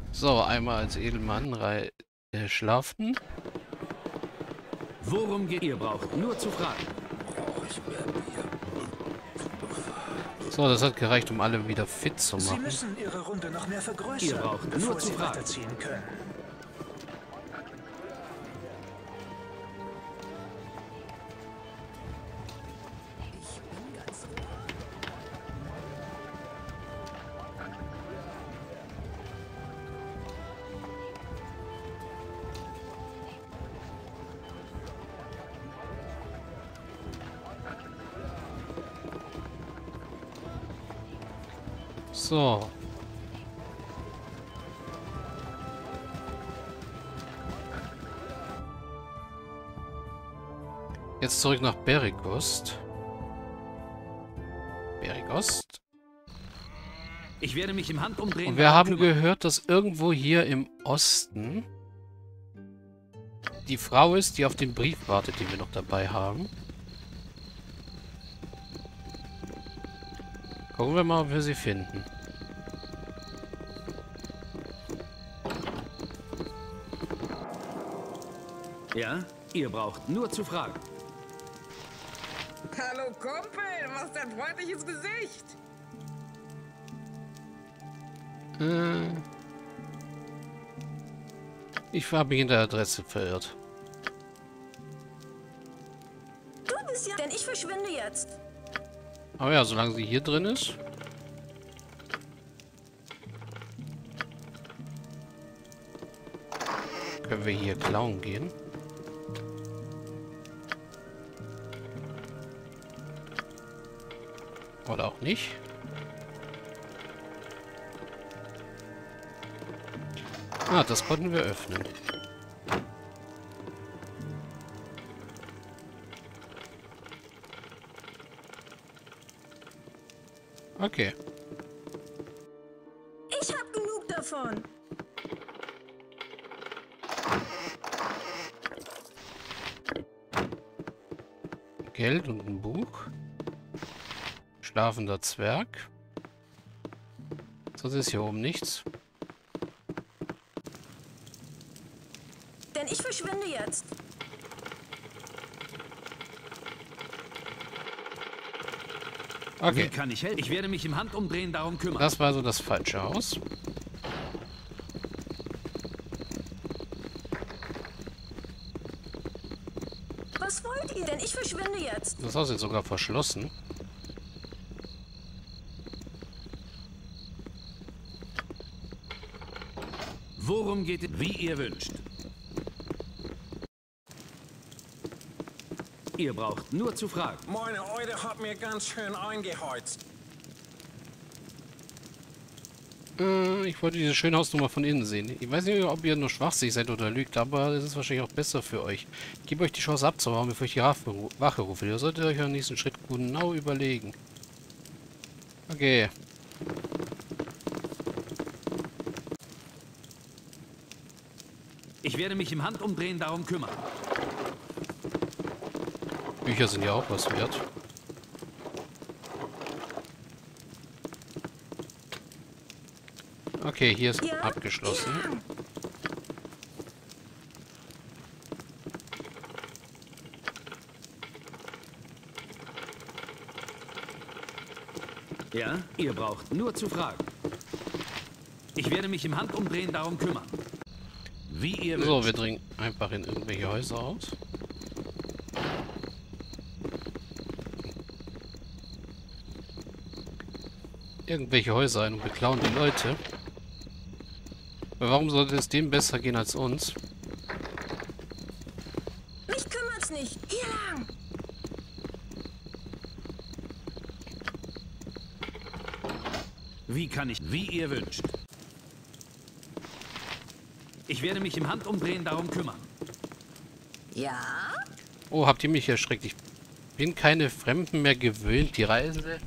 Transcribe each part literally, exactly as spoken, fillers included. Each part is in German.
So, einmal als Edelmann rei äh, schlafen. Worum geht ihr braucht? Nur zu fragen. So, das hat gereicht, um alle wieder fit zu Sie machen. müssen Ihre Runde noch mehr Ihr vergrößern, braucht bevor nur zu Sie fragen. weiterziehen können. So. Jetzt zurück nach Berigost. Berigost. Ich werde mich im Handumdrehen Und wir darum haben kümmern. gehört, dass irgendwo hier im Osten die Frau ist, die auf den Brief wartet, den wir noch dabei haben. Gucken wir mal, ob wir sie finden. Ja? Ihr braucht nur zu fragen. Hallo Kumpel, du machst ein freundliches Gesicht. Äh, ich habe mich in der Adresse verirrt. Du bist ja, denn ich verschwinde jetzt. Aber ja, solange sie hier drin ist. Können wir hier klauen gehen. Oder auch nicht. Ah, das konnten wir öffnen. Okay. Ich hab genug davon. Geld und ein Buch. Schlafender Zwerg. Sonst ist hier oben nichts. Denn ich verschwinde jetzt. Wie Okay, kann ich helfen? Ich werde mich im Handumdrehen darum kümmern. das war so das falsche Haus. Was wollt ihr? Denn ich verschwinde jetzt. Das Haus ist sogar verschlossen. Worum geht es? Wie ihr wünscht. Ihr braucht nur zu fragen. Meine Eude hat mir ganz schön eingeheizt. Äh, ich wollte diese schöne Hausnummer von innen sehen. Ich weiß nicht, ob ihr nur schwachsinnig seid oder lügt, aber es ist wahrscheinlich auch besser für euch. Ich gebe euch die Chance abzuhauen, bevor ich die Wache ru- Wache rufe. Ihr solltet euch euren nächsten Schritt genau überlegen. Okay. Ich werde mich im Handumdrehen darum kümmern. Bücher sind ja auch was wert. Okay, hier ist Ja? abgeschlossen. Ja? Ihr braucht nur zu fragen. Ich werde mich im Handumdrehen darum kümmern. Wie ihr So, wünscht. wir dringen einfach in irgendwelche Häuser aus. Irgendwelche Häuser ein und beklauen die Leute. Aber warum sollte es denen besser gehen als uns? Mich kümmert's nicht. Hier lang. Wie kann ich? Wie ihr wünscht. Ich werde mich im Handumdrehen darum kümmern. Ja? Oh, habt ihr mich erschreckt? Ich bin keine Fremden mehr gewöhnt. Die Reise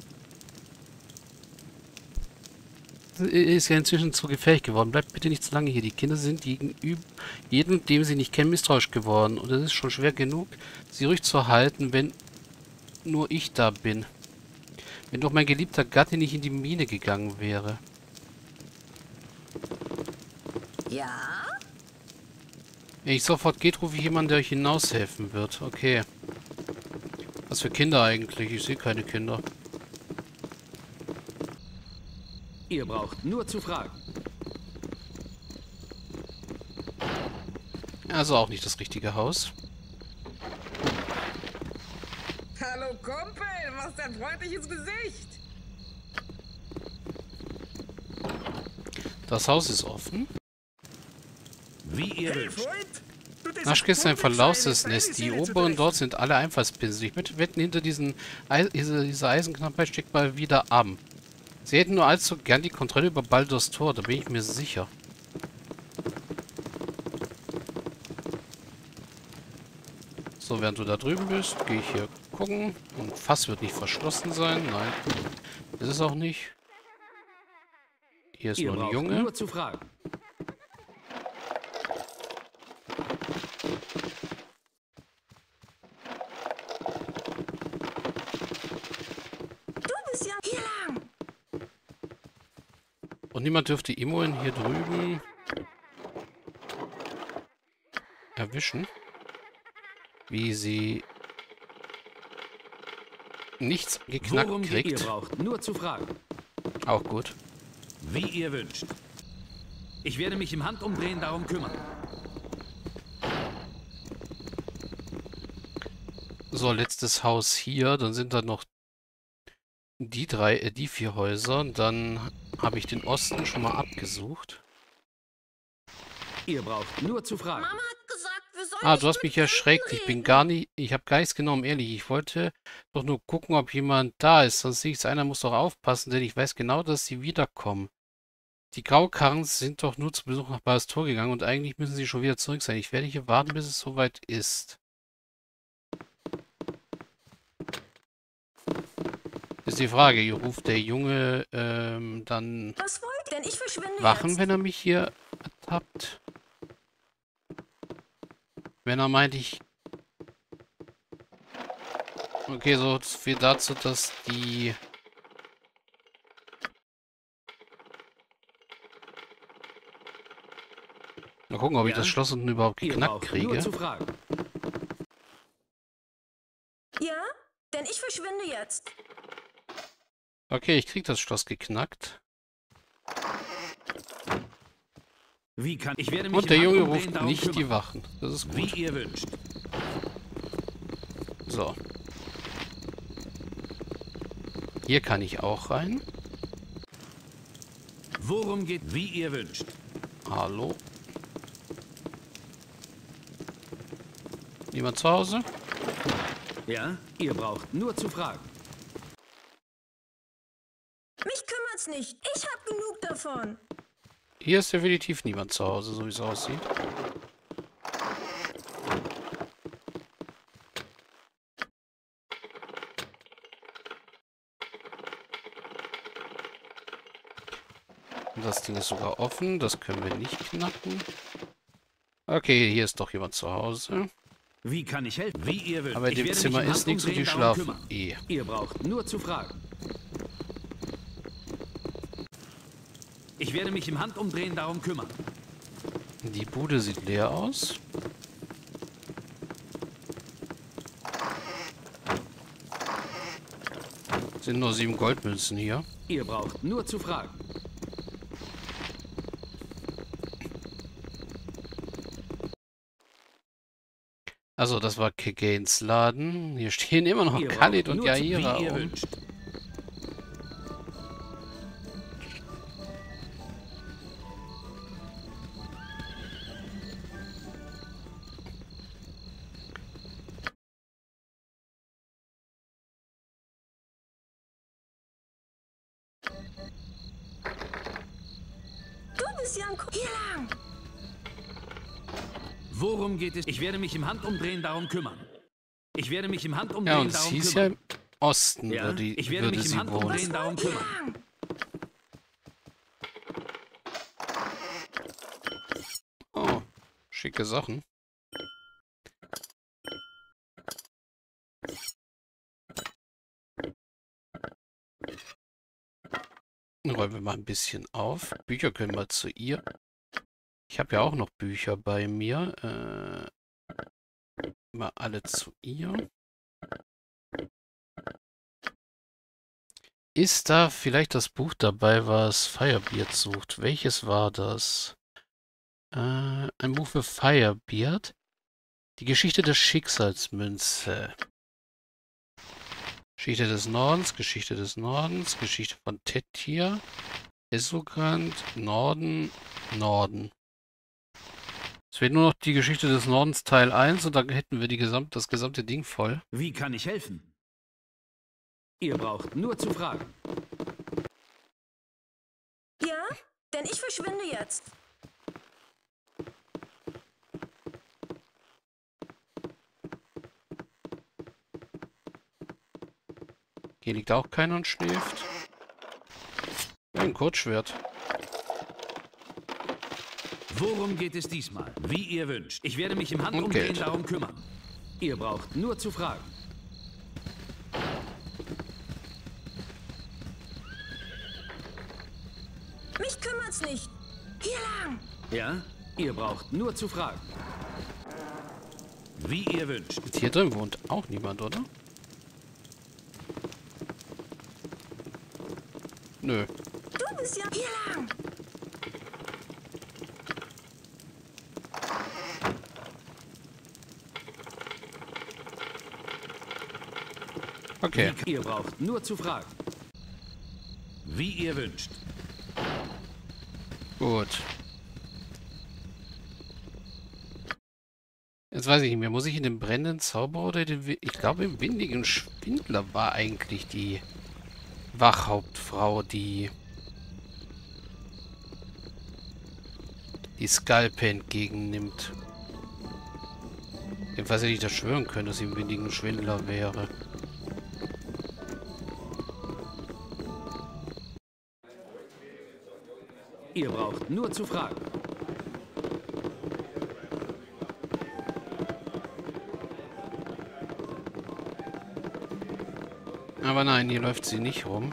ist ja inzwischen zu gefährlich geworden. Bleibt bitte nicht zu lange hier. Die Kinder sind gegenüber jedem, dem sie nicht kennen, misstrauisch geworden. Und es ist schon schwer genug, sie ruhig zu halten, wenn nur ich da bin. Wenn doch mein geliebter Gatte nicht in die Mine gegangen wäre. Ja? Wenn ich sofort geht, rufe ich jemanden, der euch hinaushelfen wird. Okay. Was für Kinder eigentlich? Ich sehe keine Kinder. Ihr braucht nur zu fragen. Also auch nicht das richtige Haus. Hallo Kumpel, was ein freundliches Gesicht. Das Haus ist offen. Wie ihr Hey, wünscht. Freund! Du, das Naschke ist ein Publikum verlaustes seine Nest. Die Seele zu oberen treffen. dort sind alle Einfallspinsel. Ich möchte wetten, hinter diesen Eis dieser, dieser Eisenknappheit steckt mal wieder Am. Sie hätten nur allzu gern die Kontrolle über Baldur's Tor, da bin ich mir sicher. So, während du da drüben bist, gehe ich hier gucken. Und Fass wird nicht verschlossen sein. Nein, das ist auch nicht. Hier ist Ihr nur ein braucht Junge. nur zu fragen. Du bist ja hier lang. Und niemand dürfte Imoen hier drüben erwischen, wie sie nichts geknackt Worum geht ihr kriegt. braucht nur zu fragen. Auch gut. Wie ihr wünscht. Ich werde mich im Handumdrehen darum kümmern. So, letztes Haus hier. Dann sind da noch die drei, äh, die vier Häuser. Dann habe ich den Osten schon mal abgesucht. Ihr braucht nur zu fragen. Mama hat gesagt, wir sollen Ah, nicht du hast mit mich Fremden erschreckt. Ich bin reden. gar nicht, ich habe gar nichts genommen, ehrlich. Ich wollte doch nur gucken, ob jemand da ist. Sonst sehe ich, einer muss doch aufpassen, denn ich weiß genau, dass sie wiederkommen. Die Graukarren sind doch nur zu Besuch nach Baldur's Tor gegangen und eigentlich müssen sie schon wieder zurück sein. Ich werde hier warten, bis es soweit ist. Ist die Frage, hier ruft der Junge ähm, dann Was wollt ihr? Denn ich verschwinde Wachen, jetzt. wenn er mich hier ertappt? Wenn er meint, ich... Okay, so viel dazu, dass die... Mal gucken, ob ich Ja? das Schloss unten überhaupt Ihr geknackt braucht kriege. nur zu fragen. Ja? Denn ich verschwinde jetzt. Okay, ich krieg das Schloss geknackt. Wie kann ich werde mich Und der im Junge Handumdrehen ruft darum nicht die kümmern. Wachen. Das ist Wie gut. ihr wünscht. So. Hier kann ich auch rein. Worum geht, wie ihr wünscht. Hallo. Niemand zu Hause? Ja? Ihr braucht nur zu fragen. Mich kümmert's nicht. Ich hab genug davon. Hier ist definitiv niemand zu Hause, so wie es aussieht. Das Ding ist sogar offen, das können wir nicht knacken. Okay, hier ist doch jemand zu Hause. Wie kann ich helfen? Wie ihr wünscht. Aber in Ich dem werde Zimmer mich im ist nichts und die Handumdrehen darum schlafen kümmern. eh. Ihr braucht nur zu fragen. Ich werde mich im Handumdrehen darum kümmern. Die Bude sieht leer aus. Sind nur sieben Goldmünzen hier. Ihr braucht nur zu fragen. Also, das war Keganes Laden. Hier stehen immer noch Ihr Khalid braucht und nur zu, Yaira wie ihr rum. wünscht. Du bist ja ein Ko Hier lang. Worum geht es? Ich werde mich im Handumdrehen darum kümmern. Ich werde mich im Ja, Handumdrehen und es darum hieß ja, kümmern. im Osten Ja, würde, ich werde würde mich im sie Handumdrehen wohnen. darum Hier kümmern. lang. Oh, schicke Sachen. Räumen wir mal ein bisschen auf. Bücher können wir zu ihr. Ich habe ja auch noch Bücher bei mir. Äh, mal alle zu ihr. Ist da vielleicht das Buch dabei, was Firebeard sucht? Welches war das? Äh, ein Buch für Firebeard. Die Geschichte der Schicksalsmünze. Geschichte des Nordens, Geschichte des Nordens, Geschichte von Tetir, Esukant, Norden, Norden. Es fehlt nur noch die Geschichte des Nordens Teil eins und dann hätten wir die gesamt, das gesamte Ding voll. Wie kann ich helfen? Ihr braucht nur zu fragen. Ja? Denn ich verschwinde jetzt. Hier liegt auch keiner und schläft. Ein Kurzschwert. Worum geht es diesmal? Wie ihr wünscht. Ich werde mich im Und Handumdrehen Geld. darum kümmern. Ihr braucht nur zu fragen. Mich kümmert's nicht. Hier lang. Ja? Ihr braucht nur zu fragen. Wie ihr wünscht. Und hier drin wohnt auch niemand, oder? Nö. Du bist ja hier lang. Okay. Wie ihr braucht nur zu fragen. Wie ihr wünscht. Gut. Jetzt weiß ich nicht mehr. Muss ich in den brennenden Zauberer oder den... Wi- Ich glaube, im windigen Schwindler war eigentlich die Wachhauptfrau, die... die Skalpe entgegennimmt. Jedenfalls hätte ich das schwören können, dass sie im windigen Schwindler wäre. Ihr braucht nur zu fragen. Aber nein, hier läuft sie nicht rum.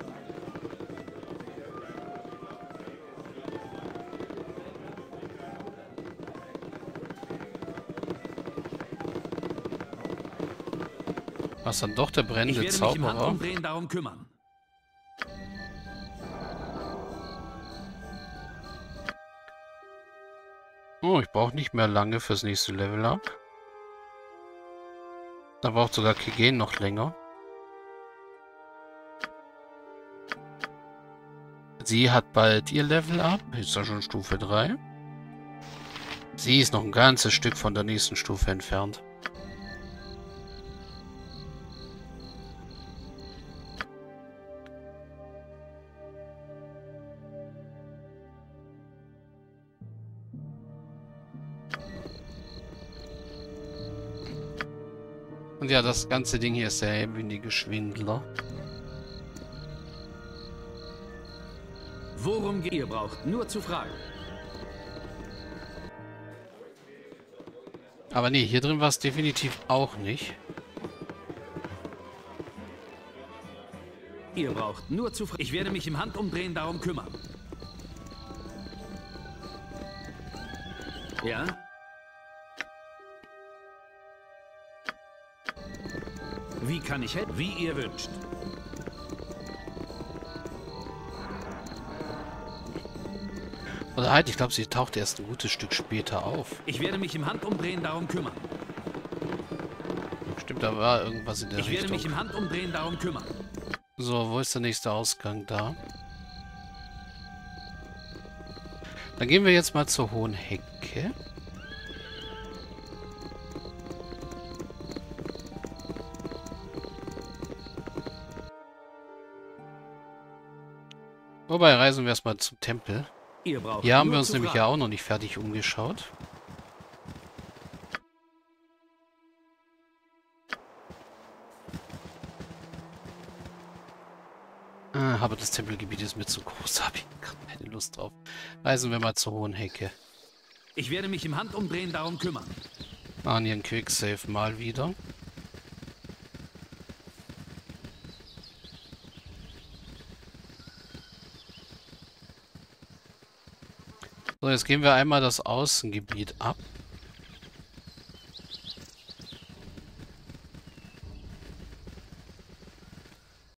Was dann doch der Ich brennende werde mich im Zauberer? Handumdrehen darum kümmern. Oh, ich brauche nicht mehr lange fürs nächste Level up. Da braucht sogar Kigen noch länger. Sie hat bald ihr Level up. Ist da schon Stufe drei. Sie ist noch ein ganzes Stück von der nächsten Stufe entfernt. Und ja, das ganze Ding hier ist der windige Schwindler. Worum geht ihr braucht nur zu fragen. Aber nee, hier drin war es definitiv auch nicht. Ihr braucht nur zu fragen. Ich werde mich im Handumdrehen darum kümmern. Ja? Wie kann ich helfen? Wie ihr wünscht. Oder halt, ich glaube, sie taucht erst ein gutes Stück später auf. Ich werde mich im Handumdrehen darum kümmern. Stimmt, da war irgendwas in der Ich werde Richtung. mich im Handumdrehen darum kümmern. So, wo ist der nächste Ausgang da? Dann gehen wir jetzt mal zur Hohen Hecke. Wobei, reisen wir erstmal zum Tempel. Ihr braucht Hier haben nur wir uns zu nämlich fragen. ja auch noch nicht fertig umgeschaut. Ah, aber das Tempelgebiet ist mir zu groß, da habe ich keine Lust drauf. Reisen wir mal zur Hohen Hecke. Ich werde mich im Handumdrehen darum kümmern. Machen hier einen Quicksave mal wieder. So, jetzt gehen wir einmal das Außengebiet ab.